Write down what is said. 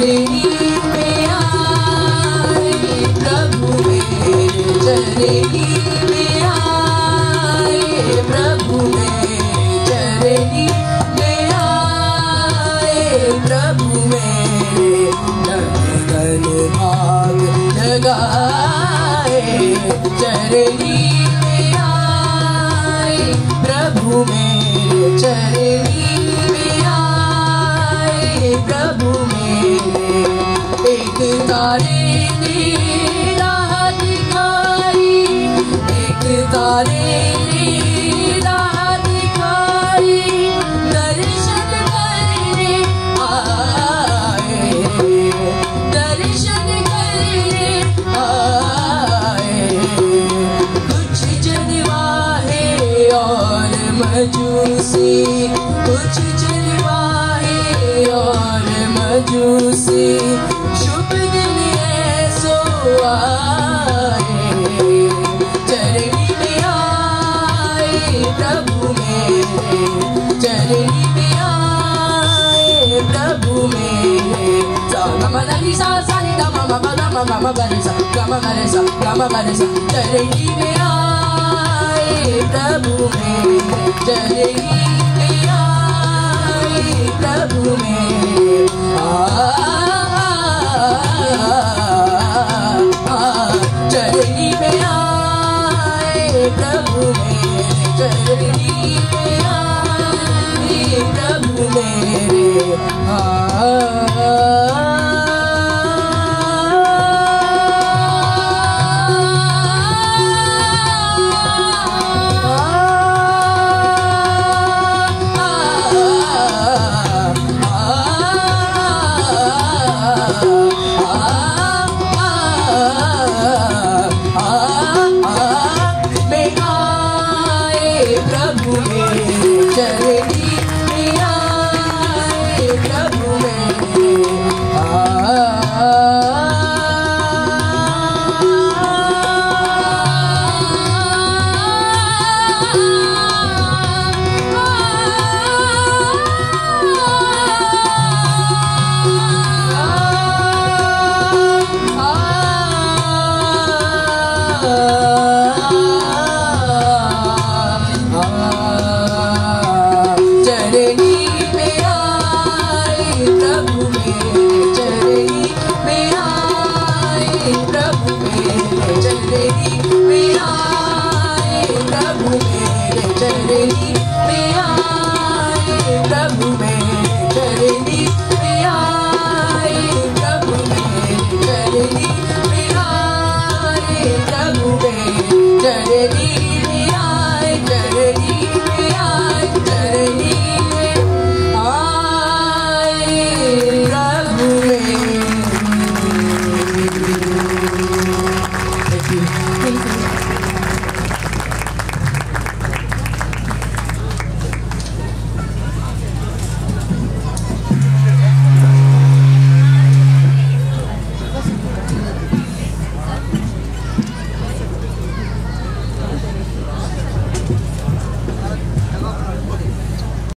चरनी में आए प्रभु मेरे चरनी में आए प्रभु मेरे चरनी में आए प्रभु मेरे धन भाग जगाए चरनी में आए प्रभु मेरे चरनी में आए प्रभु मेरे एक तारे ने राह दिखाई एक तारे ने राह दिखाई दर्शन करने आए दर्शन करने आए कुछ जनवाहे और मजूसी कुछ जनवाहे और मजूसी शुभ दिन ऐसो आए चरनी में आए प्रभु मेरे चरनी में आए प्रभु मेरे गमगनि सा सानि द मम गम गरे सा गम गरे सा गम गरे सा चरनी में आए प्रभु मेरे चरनी